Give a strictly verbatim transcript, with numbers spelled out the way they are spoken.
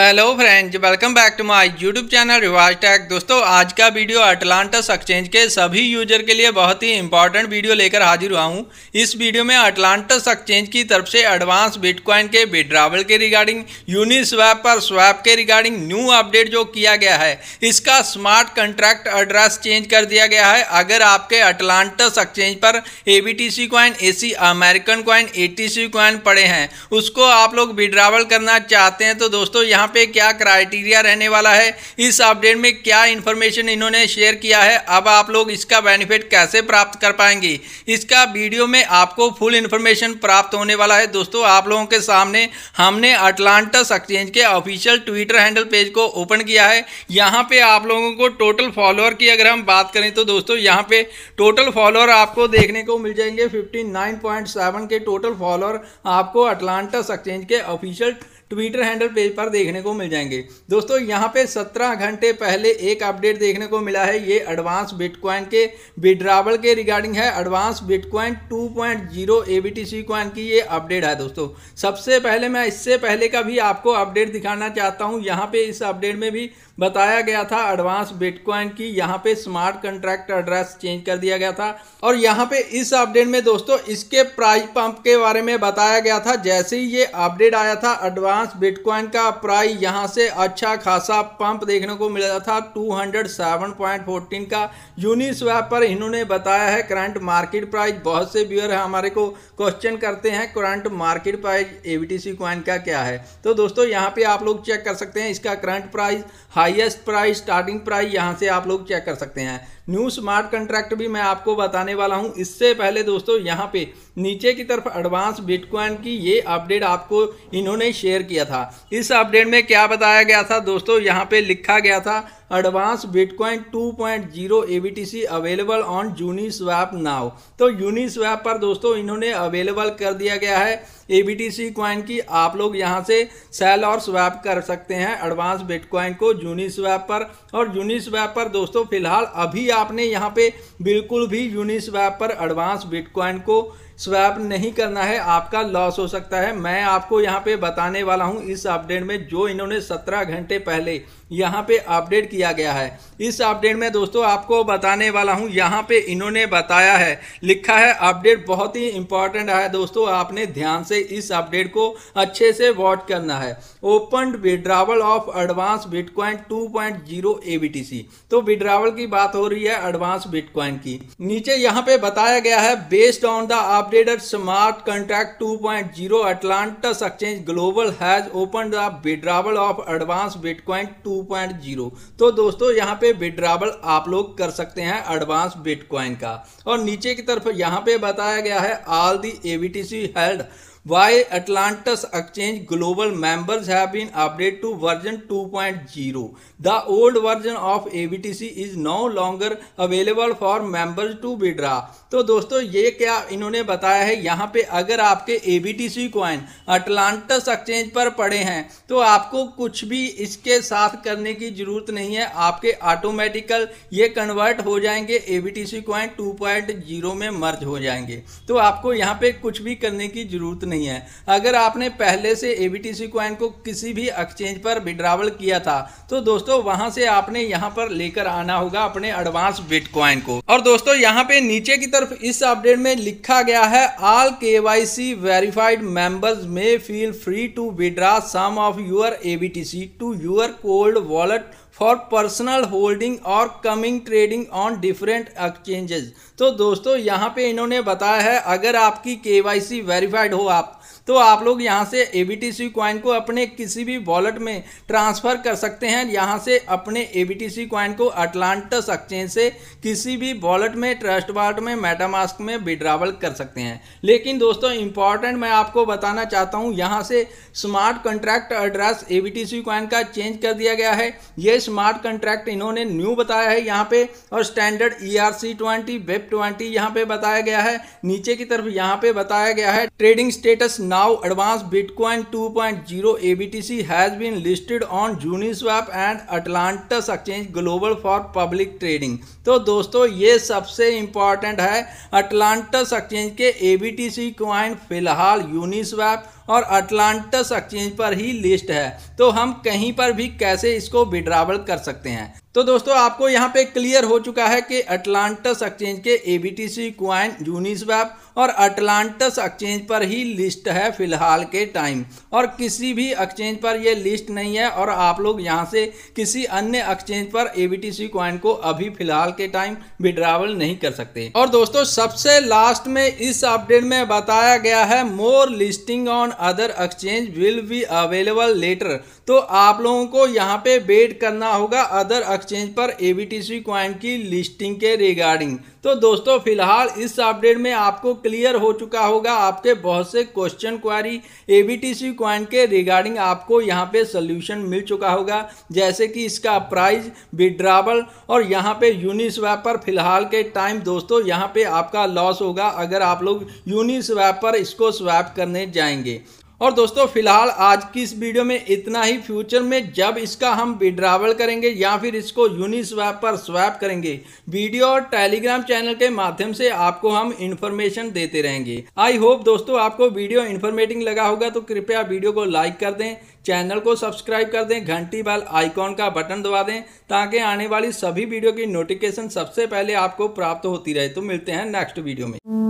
Hello friends, welcome back to my YouTube channel Riwaj Tech. दोस्तों, आज का वीडियो अटलांटिस एक्सचेंज के सभी यूजर के लिए बहुत ही इंपॉर्टेंट वीडियो लेकर हाजिर हुआ हूं। इस वीडियो में अटलांटिस एक्सचेंज की तरफ से एडवांस बिटकॉइन के विड्रॉवल के रिगार्डिंग, यूनिस्वैप पर स्वैप के रिगार्डिंग न्यू अपडेट जो किया गया है, इसका स्मार्ट कॉन्ट्रैक्ट एड्रेस चेंज कर दिया गया है। अगर आपके अटलांटिस एक्सचेंज पर ABTC coin, AC American coin, ATC coin पड़े हैं, उसको आप लोग विड्रॉवल करना चाहते हैं तो दोस्तों यहाँ पे क्या क्राइटेरिया रहने वाला है, इस अपडेट में क्या इंफॉर्मेशन इन्होंने शेयर किया है, अब आप लोग इसका बेनिफिट कैसे प्राप्त कर पाएंगे, इसका वीडियो में आपको फुल इंफॉर्मेशन प्राप्त होने वाला है। दोस्तों, आप लोगों के सामने हमने अटलांटिस एक्सचेंज के ऑफिशियल ट्विटर हैंडल पेज को ओपन किया है। यहाँ पे आप लोगों को टोटल फॉलोअर की अगर हम बात करें तो दोस्तों यहाँ पे टोटल फॉलोअर आपको देखने को मिल जाएंगे उनसठ पॉइंट सात के टोटल फॉलोअर आपको अटलांटिस एक्सचेंज के ऑफिशियल ट्विटर हैंडल पेज पर देखने को मिल जाएंगे। दोस्तों, यहाँ पे सत्रह घंटे पहले एक अपडेट देखने को मिला है, ये एडवांस बिटकॉइन के विड्रॉवल के रिगार्डिंग है। Advance bitcoin two point zero ABTC coin की ये अपडेट है। दोस्तों, सबसे पहले मैं इससे पहले का भी आपको अपडेट दिखाना चाहता हूँ। यहाँ पे इस अपडेट में भी बताया गया था एडवांस बिटकॉइन की यहाँ पे स्मार्ट कॉन्ट्रैक्ट एड्रेस चेंज कर दिया गया था, और यहाँ पे इस अपडेट में दोस्तों इसके प्राइस पंप के बारे में बताया गया था। जैसे ही ये अपडेट आया था, एडवांस बिटकॉइन का प्राइस यहाँ से अच्छा खासा पंप देखने को मिला था दो सौ सात पॉइंट एक चार का। यूनिस्वैप पर इन्होंने बताया है करंट मार्केट प्राइस, बहुत से व्यूअर हमारे को क्वेश्चन करते हैं current market price ABTC coin का क्या है, तो दोस्तों यहाँ पे आप लोग चेक कर सकते हैं इसका current price, highest price, starting price यहाँ से आप लोग चेक कर सकते हैं। न्यू स्मार्ट कॉन्ट्रैक्ट भी मैं आपको बताने वाला हूं। इससे पहले दोस्तों यहाँ पे नीचे की तरफ एडवांस बिटकॉइन की ये अपडेट आपको इन्होंने शेयर किया था। इस अपडेट में क्या बताया गया था दोस्तों, यहाँ पे लिखा गया था advance bitcoin two point zero ABTC available on Uniswap now. तो यूनिस्वैप पर दोस्तों इन्होंने अवेलेबल कर दिया गया है एबीटीसी कॉइन की। आप लोग यहाँ से सेल और स्वैप कर सकते हैं एडवांस बिटकॉइन को यूनिस्वैप पर। और यूनिस्वैप पर दोस्तों फिलहाल अभी आपने यहाँ पे बिल्कुल भी यूनिस्वैप पर एडवांस बिटकॉइन को स्वैप नहीं करना है, आपका लॉस हो सकता है। मैं आपको यहाँ पे बताने वाला हूँ इस अपडेट में जो इन्होंने सत्रह घंटे पहले यहाँ पे अपडेट किया गया है। इस अपडेट में दोस्तों आपको बताने वाला हूँ, यहाँ पे इन्होंने बताया है, लिखा है अपडेट बहुत ही इंपॉर्टेंट है दोस्तों, आपने ध्यान से इस अपडेट को अच्छे से वॉच करना है। Open withdrawal of advance bitcoin two point zero ABTC. तो विड्रॉवल की बात हो रही है एडवांस बिटकॉइन की। नीचे यहाँ पे बताया गया है based on the updated smart contract two point zero Atlantis Exchange Global has opened the withdrawal of advanced Bitcoin two point zero. तो दोस्तों यहाँ पे विड्रॉवल आप लोग कर सकते हैं एडवांस बिटकॉइन का। और नीचे की तरफ यहाँ पे बताया गया है all the ABTC held Why Atlantis Exchange Global members have been updated to version two point zero. The old version of A B T C is no longer available for members to withdraw. तो दोस्तों ये क्या इन्होंने बताया है, यहाँ पे अगर आपके A B T C coin Atlantis exchange पर पड़े हैं तो आपको कुछ भी इसके साथ करने की जरूरत नहीं है, आपके ऑटोमेटिकल ये कन्वर्ट हो जाएंगे A B T C coin two point zero में मर्ज हो जाएंगे। तो आपको यहाँ पे कुछ भी करने की जरूरत नहीं है। अगर आपने पहले से एबीटीसी कॉइन को किसी भी एक्सचेंज पर विड्रॉवल किया था तो दोस्तों वहां से आपने यहां पर लेकर आना होगा अपने एडवांस बिटकॉइन को। और दोस्तों यहां पे नीचे की तरफ इस अपडेट में लिखा गया है ऑल केवाईसी वेरीफाइड मेंबर्स में feel free to withdraw some of your ABTC to your cold wallet for personal holding और coming trading on different exchanges. तो दोस्तों यहाँ पे इन्होंने बताया है अगर आपकी केवाईसी वेरीफाइड हो आप तो आप लोग यहाँ से एबीटीसी कॉइन को अपने किसी भी वॉलेट में ट्रांसफ़र कर सकते हैं। यहाँ से अपने एबीटीसी कॉइन को अटलांटिस एक्सचेंज से किसी भी वॉलेट में, ट्रस्ट वॉलेट में, मेटामास्क में विड्रॉवल कर सकते हैं। लेकिन दोस्तों इंपॉर्टेंट मैं आपको बताना चाहता हूँ, यहाँ से smart contract address ABTC coin का चेंज कर दिया गया है। ये स्मार्ट कॉन्ट्रैक्ट इन्होंने न्यू बताया है यहाँ पे, और standard E R C twenty web twenty यहाँ पे बताया गया है। नीचे की तरफ यहाँ पे बताया गया है trading status now advance bitcoin two point zero A B T C has been listed on Uniswap and Atlantis exchange global for public trading. तो दोस्तों ये सबसे इंपॉर्टेंट है, अटलांटस एक्सचेंज के A B T C coin फिलहाल Uniswap और Atlantis exchange पर ही list है, तो हम कहीं पर भी कैसे इसको विड्रॉवल कर सकते हैं। तो दोस्तों आपको यहाँ पे क्लियर हो चुका है कि अटलांटस एक्सचेंज के A B T C coin Uniswap और अटलांटस एक्सचेंज पर ही लिस्ट है फिलहाल के टाइम, और किसी भी एक्सचेंज पर ये लिस्ट नहीं है, और आप लोग यहाँ से किसी अन्य एक्सचेंज पर A B T C coin को अभी फिलहाल के टाइम विड्रॉवल नहीं कर सकते। और दोस्तों सबसे लास्ट में इस अपडेट में बताया गया है more listing on other exchange will be available later. तो आप लोगों को यहाँ पे वेट करना होगा अदर एक्सचेंज पर A B T C coin की लिस्टिंग के रिगार्डिंग। तो दोस्तों फिलहाल इस अपडेट में आपको क्लियर हो चुका होगा, आपके बहुत से question query A B T C coin के रिगार्डिंग आपको यहाँ पे सोल्यूशन मिल चुका होगा, जैसे कि इसका प्राइस, विड्रॉवल, और यहाँ पे यूनिस्वैप पर फिलहाल के टाइम दोस्तों यहाँ पे आपका लॉस होगा अगर आप लोग यूनिस्वैप पर इसको स्वैप करने जाएंगे। और दोस्तों फिलहाल आज की इस वीडियो में इतना ही। फ्यूचर में जब इसका हम विड्रॉवल करेंगे या फिर इसको यूनिस्वैप पर स्वैप करेंगे, वीडियो और टेलीग्राम चैनल के माध्यम से आपको हम इन्फॉर्मेशन देते रहेंगे। आई होप दोस्तों आपको वीडियो इन्फॉर्मेटिव लगा होगा, तो कृपया वीडियो को लाइक कर दें, चैनल को सब्सक्राइब कर दें, घंटी बेल आइकॉन का बटन दबा दें, ताकि आने वाली सभी वीडियो की नोटिफिकेशन सबसे पहले आपको प्राप्त होती रहे। तो मिलते हैं नेक्स्ट वीडियो में।